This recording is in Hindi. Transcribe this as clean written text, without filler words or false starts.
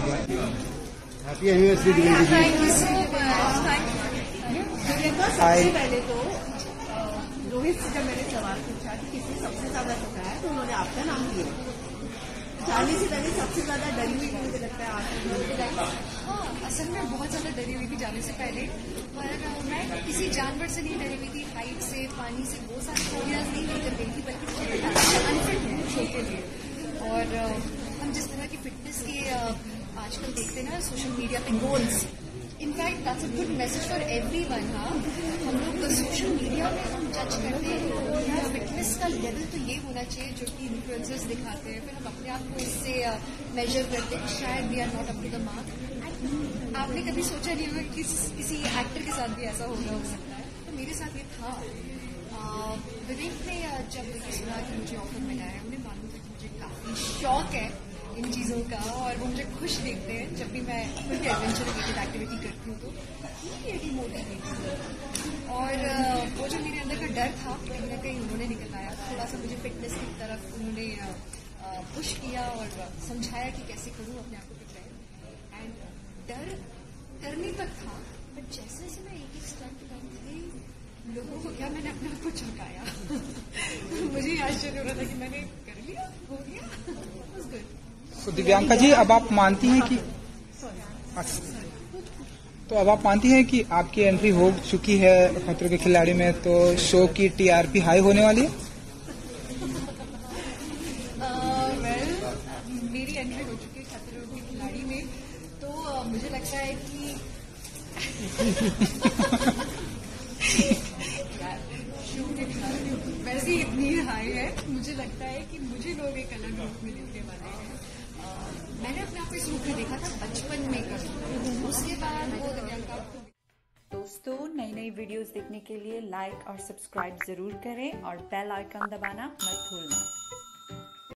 Happy anniversary Divyanka ji. Thank you so much. सबसे पहले तो रोहित से जब मैंने सवाल पूछा कि किसने सबसे ज्यादा ठुकराया तो उन्होंने आपका नाम लिया। जाने से पहले सबसे ज्यादा डरी हुई थी, मुझे लगता है आप। हाँ, असल में बहुत ज्यादा डरी हुई थी जाने से पहले, पर मैं किसी जानवर से नहीं डरी हुई थी, हाइट से, पानी से, वो सारी फोबियाज नहीं लेकर गई थी, बल्कि अनफिट हूँ शो के लिए। और हम जिस तरह की फिटनेस के आजकल देखते हैं ना सोशल मीडिया पे goals, in fact that's a good message for everyone. हाँ, हम लोग सोशल मीडिया में हम जज करते हैं फिटनेस का लेवल तो ये होना चाहिए जो कि इन्फ्लुएंसर्स दिखाते हैं, फिर हम अपने आप को इससे मेजर करते हैं, शायद we are not up to the mark. आपने कभी सोचा नहीं होगा कि किसी एक्टर के साथ भी ऐसा हो सकता है, तो मेरे साथ ये था। विवेक ने जब ये सुना कि मुझे ऑफर मिला है, उन्हें मालूम था कि मुझे काफी शौक है इन चीजों का, और वो मुझे खुश देखते हैं जब भी मैं कोई एडवेंचर रिलेटेड एक्टिविटी करती हूँ, तो ये मोटिवेट। और वो जो मेरे अंदर का डर था कहीं ना कहीं उन्होंने निकलवाया, थोड़ा सा मुझे फिटनेस की तरफ उन्होंने पुश किया और समझाया कि कैसे करूँ अपने आप को फिट। एंड डर करने तक था, बट जैसे जैसे मैं एक स्टेप करती लोगों को क्या मैंने अपने आप को चौंकाया। मुझे आश्चर्य हो रहा था कि मैंने कर लिया, हो गया। तो दिव्यांका जी, अब आप मानती हैं कि आपकी एंट्री हो चुकी है खतरों के खिलाड़ी में, तो शो की टीआरपी हाई होने वाली है? मेरी एंट्री हो चुकी है खतरों के खिलाड़ी में, तो मुझे लगता है कि शो के खिलाड़ी वैसे ही इतनी हाई है, मुझे लगता है कि मुझे लोग एक अलग रूप में देखने वाले हैं। मैंने अपने आप को इस रूप में देखा था बचपन में कर, उसके बाद वो दिव्यांका। दोस्तों, नई नई वीडियोस देखने के लिए लाइक और सब्सक्राइब जरूर करें और बेल आइकन दबाना मत भूलना।